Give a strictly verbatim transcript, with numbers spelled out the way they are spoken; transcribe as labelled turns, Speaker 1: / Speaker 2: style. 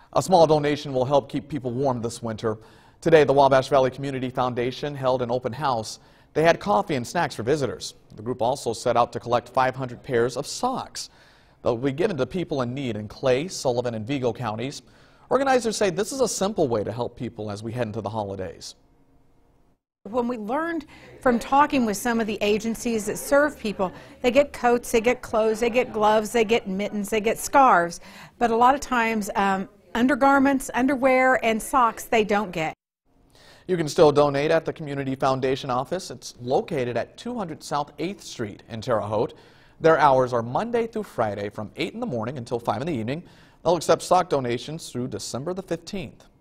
Speaker 1: A small donation will help keep people warm this winter. Today, the Wabash Valley Community Foundation held an open house. They had coffee and snacks for visitors. The group also set out to collect five hundred pairs of socks. They'll be given to people in need in Clay, Sullivan, and Vigo counties. Organizers say this is a simple way to help people as we head into the holidays.
Speaker 2: When we learned from talking with some of the agencies that serve people, they get coats, they get clothes, they get gloves, they get mittens, they get scarves, but a lot of times um, undergarments, underwear, and socks they don't get.
Speaker 1: You can still donate at the Community Foundation office. It's located at two hundred South eighth Street in Terre Haute. Their hours are Monday through Friday from eight in the morning until five in the evening. They'll accept sock donations through December the fifteenth.